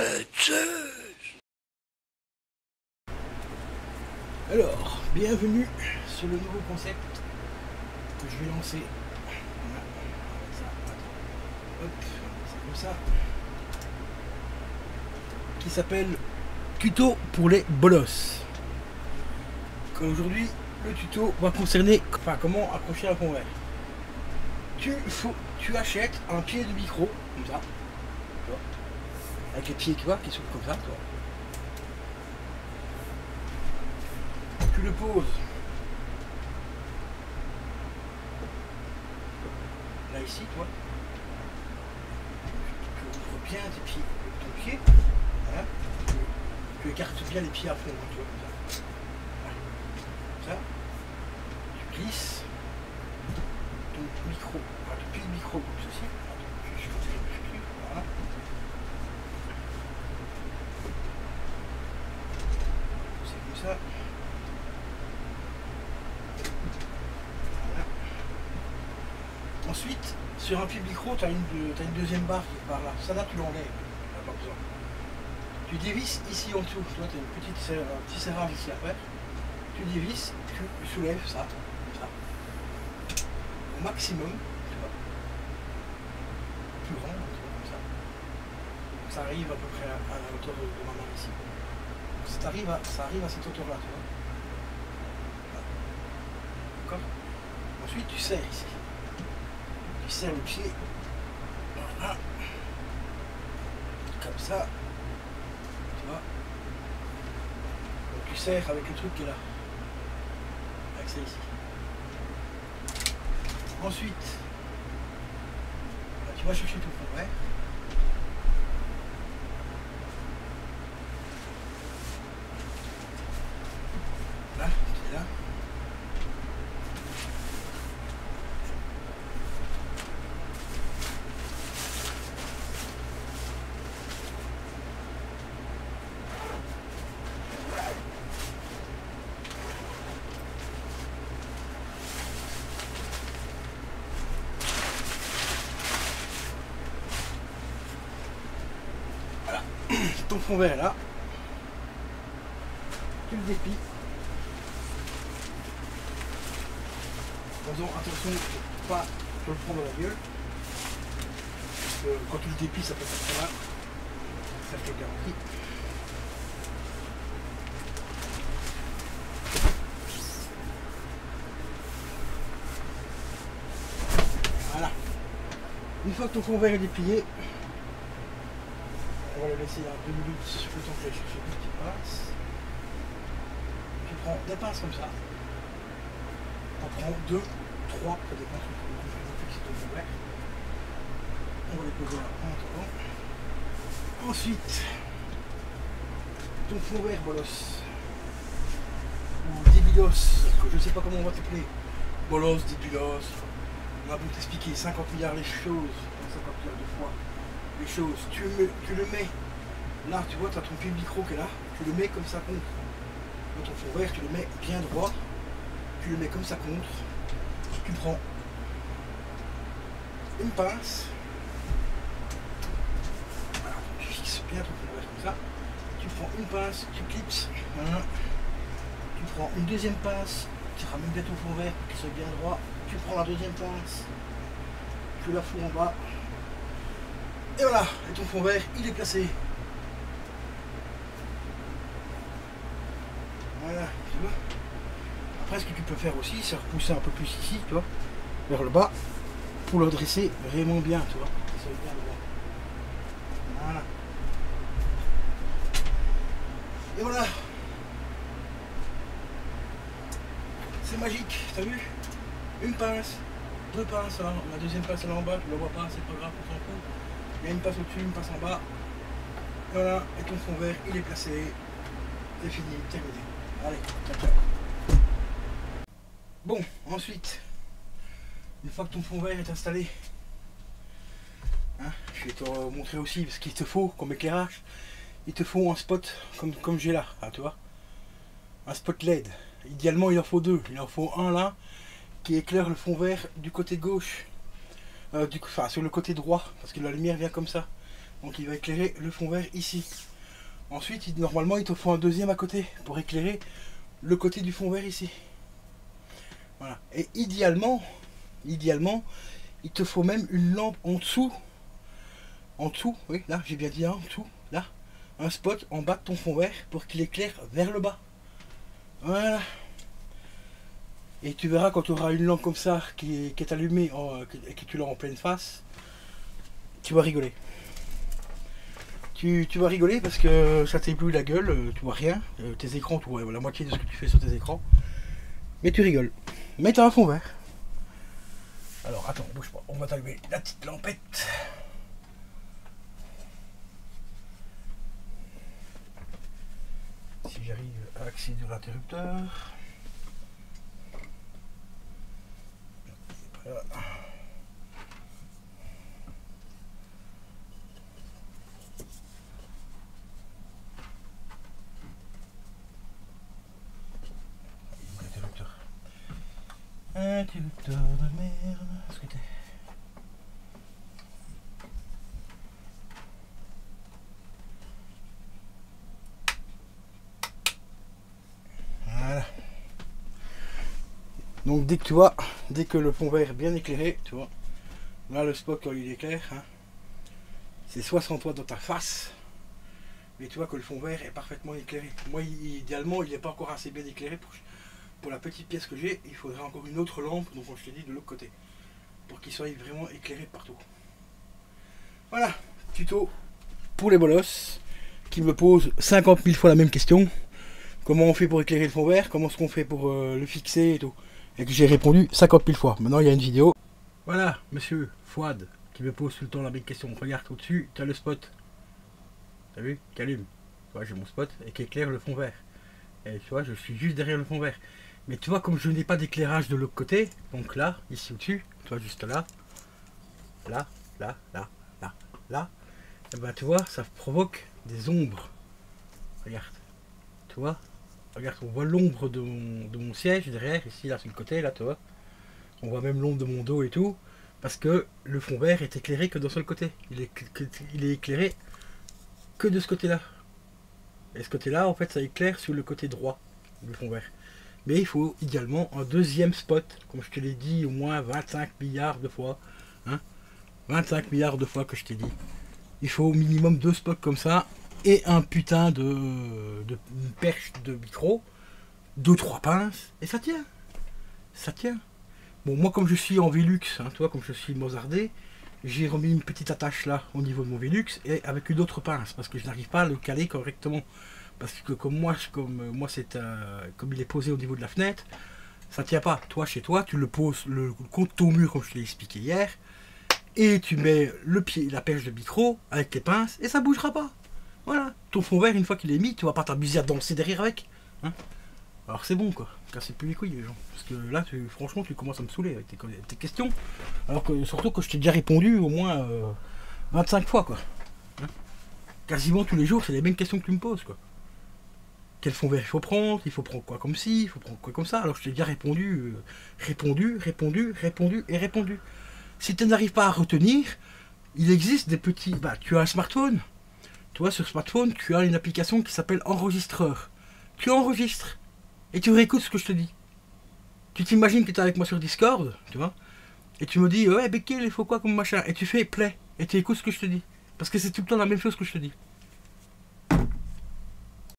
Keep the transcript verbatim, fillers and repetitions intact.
Alors, bienvenue sur le nouveau concept que je vais lancer. Voilà. Hop, c'est comme ça. Qui s'appelle Tuto pour les bolosses. Aujourd'hui, le tuto va concerner enfin, comment accrocher un convert. Tu, faut, tu achètes un pied de micro, comme ça. Tu vois, avec les pieds, tu vois, qui sont comme ça. Tu vois. Tu le poses là ici, toi. Tu ouvres bien tes pieds, ton pied. Voilà. Tu, tu écartes bien les pieds à fond, tu vois, comme ça. Voilà. Comme ça. Tu glisses ton micro, enfin ton pied de micro comme ceci. Je, je, je, je, voilà. C'est comme ça. Ensuite, sur un pied micro, tu as une, t'as une deuxième barre qui est par là. Ça là, tu l'enlèves. Tu n'as pas besoin. Tu dévisses ici en dessous. Tu vois, tu as une petite, un petit serrage ici après. Tu dévisses, tu soulèves ça, comme ça. Au maximum, tu vois. Plus grand, tu vois, comme ça. Donc ça arrive à peu près à, à la hauteur de, de ma main ici. Donc ça arrive à, ça arrive à cette hauteur-là, tu vois. D'accord. Ensuite, tu serres ici. Tu serres le pied, voilà, comme ça, tu vois. Donc tu serres avec le truc qui est là, avec ça ici. Ensuite, bah, tu vas chercher ton fond vert. Là, tu es là. Ton fond vert là, tu le déplies en faisant attention de ne pas te le prendre dans la gueule. Parce que quand tu le déplies, ça peut faire très mal. Ça je te le garantis. Voilà. Une fois que ton fond vert est déplié, on va le laisser à deux minutes, le temps que j'aille chercher une petite pince. Tu prends des pinces comme ça. On prend deux, trois, ça dépend de ce que ton fond vert. On va les poser là en attendant. Ensuite, ton fond vert bolos. Ou débilos, que je ne sais pas comment on va t'appeler. Bolos, débilos. On va vous t'expliquer cinquante milliards les choses, cinquante milliards de fois. Les choses, tu le, tu le mets là, tu vois, tu as ton pied micro qui est là, tu le mets comme ça contre. Dans ton fond vert, tu le mets bien droit, tu le mets comme ça contre, tu prends une pince, voilà, tu fixes bien ton fond vert comme ça, tu prends une pince, tu clipses, voilà. Tu prends une deuxième pince, tu ramènes bien ton fond vert pour qu'il soit bien droit, tu prends la deuxième pince, tu la fous en bas. Et voilà, et ton fond vert, il est placé. Voilà, tu vois. Après, ce que tu peux faire aussi, c'est repousser un peu plus ici, tu vois, vers le bas, pour le dresser vraiment bien, tu vois. Ça va bien droit. Voilà. Et voilà. C'est magique, t'as vu? Une pince, deux pinces, là. La deuxième pince là en bas, tu la vois pas, c'est pas grave, on s'en fout. Il y a une passe au-dessus, une passe en bas. Voilà, et ton fond vert, il est placé. C'est fini, terminé. Allez, ciao, ciao. Bon, ensuite, une fois que ton fond vert est installé, hein, je vais te montrer aussi ce qu'il te faut comme éclairage. Il te faut un spot comme, comme j'ai là, hein, tu vois. Un spot L E D. Idéalement, il en faut deux. Il en faut un là, qui éclaire le fond vert du côté gauche. Euh, du, enfin, sur le côté droit, parce que la lumière vient comme ça. Donc il va éclairer le fond vert ici. Ensuite, il, normalement, il te faut un deuxième à côté pour éclairer le côté du fond vert ici. Voilà. Et idéalement, idéalement, il te faut même une lampe en dessous. En dessous, oui, là, j'ai bien dit un en dessous, là. Un spot en bas de ton fond vert pour qu'il éclaire vers le bas. Voilà. Et tu verras quand tu auras une lampe comme ça qui est, qui est allumée en, et que tu l'as en pleine face, tu vas rigoler. Tu, tu vas rigoler parce que ça t'éblouit la gueule, tu vois rien. Tes écrans, tu vois la moitié de ce que tu fais sur tes écrans. Mais tu rigoles. Mais tu as un fond vert. Alors attends, bouge pas, on va t'allumer la petite lampette. Si j'arrive à accéder à l'interrupteur. Voilà. L'interrupteur. Interrupteur de merde. Est-ce que t'es... Voilà. Donc dès que tu vois, dès que le fond vert est bien éclairé, tu vois, là le spot quand il éclaire, hein, c'est soit sans toi dans ta face, mais tu vois que le fond vert est parfaitement éclairé. Moi idéalement il n'est pas encore assez bien éclairé pour, pour la petite pièce que j'ai, il faudrait encore une autre lampe, donc je t'ai dit de l'autre côté, pour qu'il soit vraiment éclairé partout. Voilà, tuto pour les bolosses qui me posent cinquante mille fois la même question. Comment on fait pour éclairer le fond vert, comment est-ce qu'on fait pour euh, le fixer et tout. Et que j'ai répondu cinquante mille fois. Maintenant il y a une vidéo. Voilà, monsieur Fouad, qui me pose tout le temps la même question. Regarde au-dessus, tu as le spot. T'as vu? Qui allume. Tu vois, j'ai mon spot et qui éclaire le fond vert. Et tu vois, je suis juste derrière le fond vert. Mais tu vois, comme je n'ai pas d'éclairage de l'autre côté, donc là, ici au-dessus, tu vois, juste là, là, là, là, là, là, et ben tu vois, ça provoque des ombres. Regarde. Tu vois? Regarde, on voit l'ombre de mon, de mon siège derrière, ici, là, sur le côté, là, tu vois. On voit même l'ombre de mon dos et tout. Parce que le fond vert est éclairé que d'un seul côté. Il est, il est éclairé que de ce côté-là. Et ce côté-là, en fait, ça éclaire sur le côté droit du fond vert. Mais il faut également un deuxième spot, comme je te l'ai dit au moins vingt-cinq milliards de fois. Hein, vingt-cinq milliards de fois que je t'ai dit. Il faut au minimum deux spots comme ça. Et un putain de, de une perche de micro, deux trois pinces, et ça tient, ça tient. Bon, moi comme je suis en Velux, hein, tu vois, comme je suis mozardé, j'ai remis une petite attache là au niveau de mon Velux et avec une autre pince parce que je n'arrive pas à le caler correctement. Parce que comme moi, comme moi c'est euh, comme il est posé au niveau de la fenêtre, ça tient pas. Toi chez toi, tu le poses le contre ton mur comme je te l'ai expliqué hier, et tu mets le pied, la perche de micro avec les pinces et ça bougera pas. Voilà, ton fond vert, une fois qu'il est mis, tu vas pas t'amuser à danser derrière avec. Hein, alors c'est bon quoi, cassez plus les couilles les gens. Parce que là, tu, franchement, tu commences à me saouler avec tes, tes questions. Alors que surtout que je t'ai déjà répondu au moins euh, vingt-cinq fois quoi. Hein, quasiment tous les jours, c'est les mêmes questions que tu me poses quoi. Quel fond vert il faut prendre, il faut prendre quoi comme ci, il faut prendre quoi comme ça. Alors je t'ai déjà répondu, euh, répondu, répondu, répondu et répondu. Si tu n'arrives pas à retenir, il existe des petits... Bah, tu as un smartphone. Tu vois, sur smartphone, tu as une application qui s'appelle Enregistreur. Tu enregistres et tu réécoutes ce que je te dis. Tu t'imagines que tu es avec moi sur Discord, tu vois, et tu me dis, ouais, Becquel, il faut quoi comme machin, et tu fais play, et tu écoutes ce que je te dis. Parce que c'est tout le temps la même chose que je te dis.